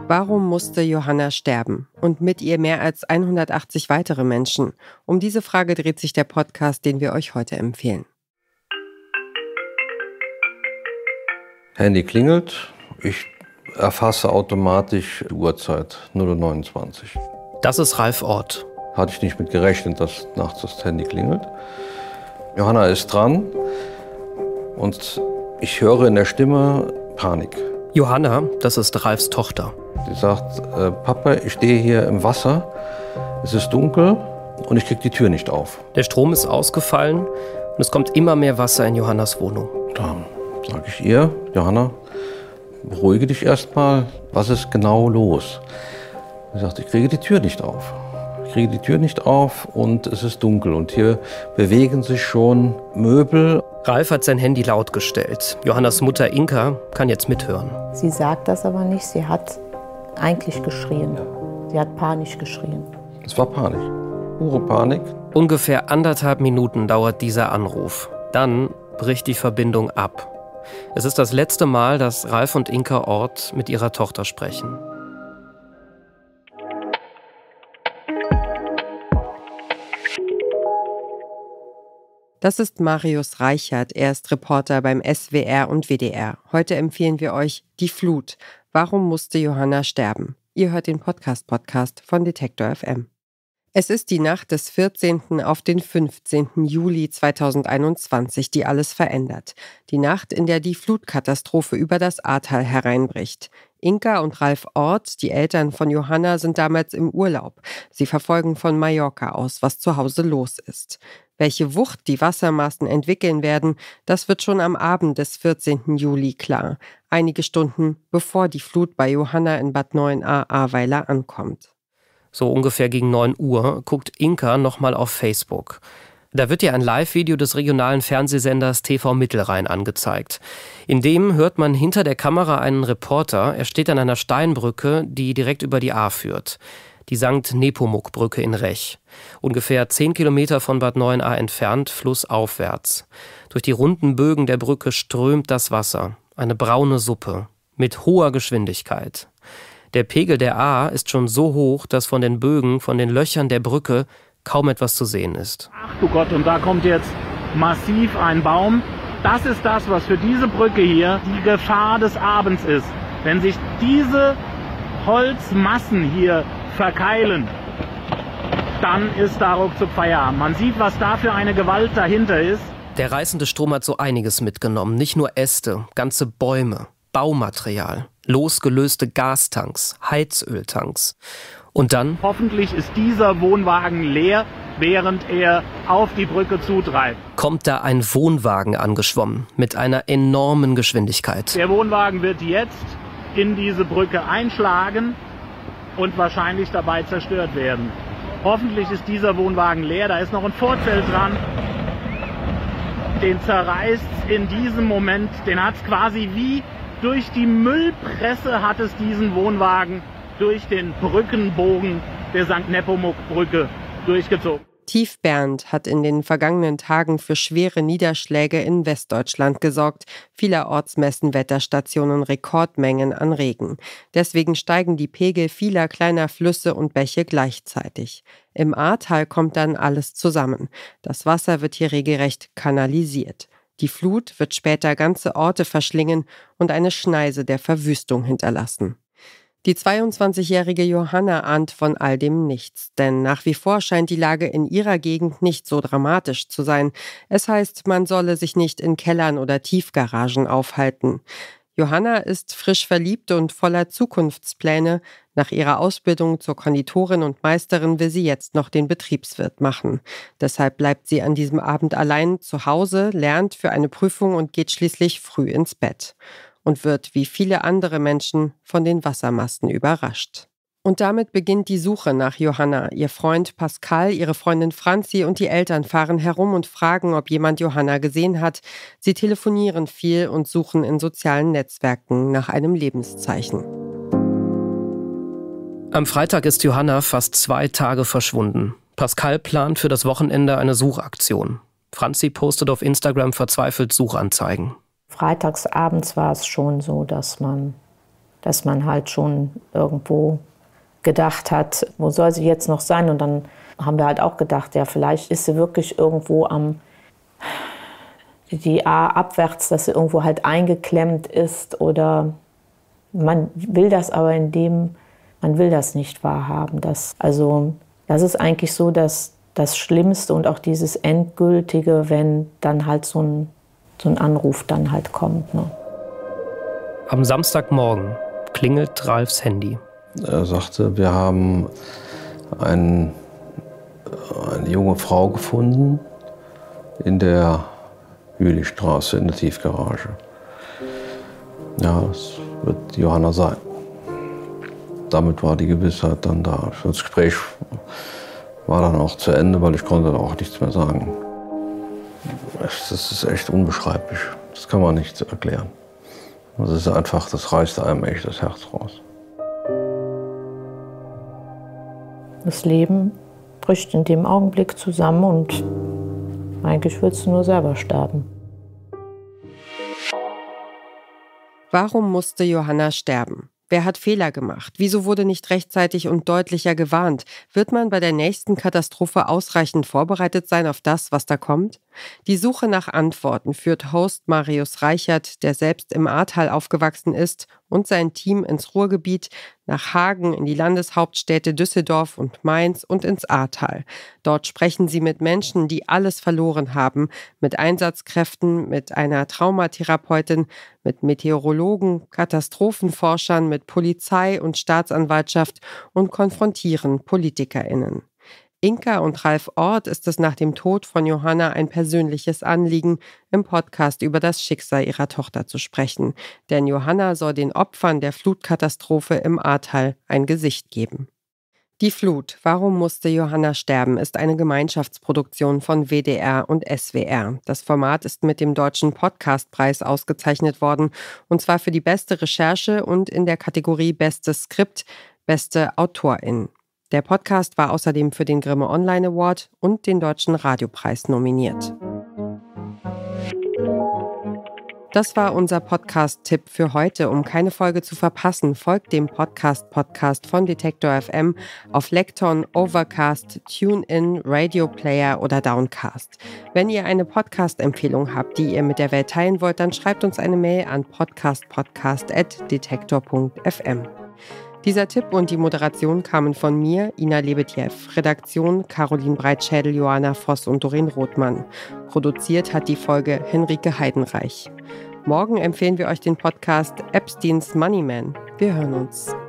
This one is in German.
Warum musste Johanna sterben und mit ihr mehr als 180 weitere Menschen? Um diese Frage dreht sich der Podcast, den wir euch heute empfehlen. Handy klingelt, ich erfasse automatisch die Uhrzeit, 0:29 Uhr. Das ist Ralf Orth. Hatte ich nicht mit gerechnet, dass nachts das Handy klingelt. Johanna ist dran und ich höre in der Stimme Panik. Johanna, das ist Ralfs Tochter. Sie sagt, Papa, ich stehe hier im Wasser, es ist dunkel und ich kriege die Tür nicht auf. Der Strom ist ausgefallen und es kommt immer mehr Wasser in Johannas Wohnung. Da sage ich ihr, Johanna, beruhige dich erstmal, was ist genau los? Sie sagt, ich kriege die Tür nicht auf. Ich kriege die Tür nicht auf und es ist dunkel und hier bewegen sich schon Möbel. Ralf hat sein Handy laut gestellt. Johannas Mutter Inka kann jetzt mithören. Sie sagt das aber nicht, sie hat eigentlich geschrien. Sie hat panisch geschrien. Es war Panik, pure Panik. Ungefähr 1,5 Minuten dauert dieser Anruf. Dann bricht die Verbindung ab. Es ist das letzte Mal, dass Ralf und Inka Orth mit ihrer Tochter sprechen. Das ist Marius Reichert, er ist Reporter beim SWR und WDR. Heute empfehlen wir euch Die Flut. Warum musste Johanna sterben? Ihr hört den Podcast von Detektor FM. Es ist die Nacht des 14. auf den 15. Juli 2021, die alles verändert. Die Nacht, in der die Flutkatastrophe über das Ahrtal hereinbricht. Inka und Ralf Orth, die Eltern von Johanna, sind damals im Urlaub. Sie verfolgen von Mallorca aus, was zu Hause los ist. Welche Wucht die Wassermassen entwickeln werden, das wird schon am Abend des 14. Juli klar. Einige Stunden bevor die Flut bei Johanna in Bad Neuenahr-Ahrweiler ankommt. So ungefähr gegen 9 Uhr guckt Inka nochmal auf Facebook. Da wird ihr ein Live-Video des regionalen Fernsehsenders TV Mittelrhein angezeigt. In dem hört man hinter der Kamera einen Reporter. Er steht an einer Steinbrücke, die direkt über die Ahr führt. Die St. Nepomuk-Brücke in Rech. Ungefähr 10 Kilometer von Bad Neuenahr entfernt, flussaufwärts. Durch die runden Bögen der Brücke strömt das Wasser. Eine braune Suppe. Mit hoher Geschwindigkeit. Der Pegel der Ahr ist schon so hoch, dass von den Bögen, von den Löchern der Brücke kaum etwas zu sehen ist. Ach du Gott, und da kommt jetzt massiv ein Baum. Das ist das, was für diese Brücke hier die Gefahr des Abends ist. Wenn sich diese Holzmassen hier verkeilen, dann ist da ruckzuck Feierabend. Man sieht, was da für eine Gewalt dahinter ist. Der reißende Strom hat so einiges mitgenommen. Nicht nur Äste, ganze Bäume, Baumaterial, losgelöste Gastanks, Heizöltanks. Und dann? Hoffentlich ist dieser Wohnwagen leer, während er auf die Brücke zutreibt. Kommt da ein Wohnwagen angeschwommen mit einer enormen Geschwindigkeit. Der Wohnwagen wird jetzt in diese Brücke einschlagen und wahrscheinlich dabei zerstört werden. Hoffentlich ist dieser Wohnwagen leer, da ist noch ein Vorzelt dran. Den zerreißt in diesem Moment, den hat es quasi wie durch die Müllpresse hat es diesen Wohnwagen durch den Brückenbogen der St. Nepomuk-Brücke durchgezogen. Tiefbernd hat in den vergangenen Tagen für schwere Niederschläge in Westdeutschland gesorgt. Vielerorts messen Wetterstationen Rekordmengen an Regen. Deswegen steigen die Pegel vieler kleiner Flüsse und Bäche gleichzeitig. Im Ahrtal kommt dann alles zusammen. Das Wasser wird hier regelrecht kanalisiert. Die Flut wird später ganze Orte verschlingen und eine Schneise der Verwüstung hinterlassen. Die 22-jährige Johanna ahnt von all dem nichts, denn nach wie vor scheint die Lage in ihrer Gegend nicht so dramatisch zu sein. Es heißt, man solle sich nicht in Kellern oder Tiefgaragen aufhalten. Johanna ist frisch verliebt und voller Zukunftspläne. Nach ihrer Ausbildung zur Konditorin und Meisterin will sie jetzt noch den Betriebswirt machen. Deshalb bleibt sie an diesem Abend allein zu Hause, lernt für eine Prüfung und geht schließlich früh ins Bett. Und wird, wie viele andere Menschen, von den Wassermassen überrascht. Und damit beginnt die Suche nach Johanna. Ihr Freund Pascal, ihre Freundin Franzi und die Eltern fahren herum und fragen, ob jemand Johanna gesehen hat. Sie telefonieren viel und suchen in sozialen Netzwerken nach einem Lebenszeichen. Am Freitag ist Johanna fast 2 Tage verschwunden. Pascal plant für das Wochenende eine Suchaktion. Franzi postet auf Instagram verzweifelt Suchanzeigen. Freitagsabends war es schon so, dass man dass man halt schon irgendwo gedacht hat, wo soll sie jetzt noch sein? Und dann haben wir halt auch gedacht, ja, vielleicht ist sie wirklich irgendwo die A abwärts, dass sie irgendwo halt eingeklemmt ist, oder man will das aber man will das nicht wahrhaben. Das ist eigentlich so, dass das Schlimmste und auch dieses Endgültige, wenn dann halt so ein Anruf dann halt kommt. Ne? Am Samstagmorgen klingelt Ralfs Handy. Er sagte, wir haben eine junge Frau gefunden in der Jülistraße in der Tiefgarage. Ja, das wird Johanna sein. Damit war die Gewissheit dann da. Das Gespräch war dann auch zu Ende, weil ich konnte auch nichts mehr sagen. Das ist echt unbeschreiblich. Das kann man nicht erklären. Das ist einfach, das reißt einem echt das Herz raus. Das Leben bricht in dem Augenblick zusammen und eigentlich willst du nur selber sterben. Warum musste Johanna sterben? Wer hat Fehler gemacht? Wieso wurde nicht rechtzeitig und deutlicher gewarnt? Wird man bei der nächsten Katastrophe ausreichend vorbereitet sein auf das, was da kommt? Die Suche nach Antworten führt Host Marius Reichert, der selbst im Ahrtal aufgewachsen ist, und sein Team ins Ruhrgebiet, nach Hagen, in die Landeshauptstädte Düsseldorf und Mainz und ins Ahrtal. Dort sprechen sie mit Menschen, die alles verloren haben, mit Einsatzkräften, mit einer Traumatherapeutin, mit Meteorologen, Katastrophenforschern, mit Polizei und Staatsanwaltschaft und konfrontieren PolitikerInnen. Inka und Ralf Orth ist es nach dem Tod von Johanna ein persönliches Anliegen, im Podcast über das Schicksal ihrer Tochter zu sprechen. Denn Johanna soll den Opfern der Flutkatastrophe im Ahrtal ein Gesicht geben. Die Flut, warum musste Johanna sterben, ist eine Gemeinschaftsproduktion von WDR und SWR. Das Format ist mit dem Deutschen Podcastpreis ausgezeichnet worden, und zwar für die beste Recherche und in der Kategorie Bestes Skript, beste AutorInnen. Der Podcast war außerdem für den Grimme Online Award und den Deutschen Radiopreis nominiert. Das war unser Podcast-Tipp für heute. Um keine Folge zu verpassen, folgt dem Podcast von Detektor FM auf Lekton, Overcast, TuneIn, Radio Player oder Downcast. Wenn ihr eine Podcast-Empfehlung habt, die ihr mit der Welt teilen wollt, dann schreibt uns eine Mail an podcast@detektor.fm. Dieser Tipp und die Moderation kamen von mir, Ina Lebetjew. Redaktion Caroline Breitschädel, Johanna Voss und Doreen Rothmann. Produziert hat die Folge Henrike Heidenreich. Morgen empfehlen wir euch den Podcast Epsteins Moneyman. Wir hören uns.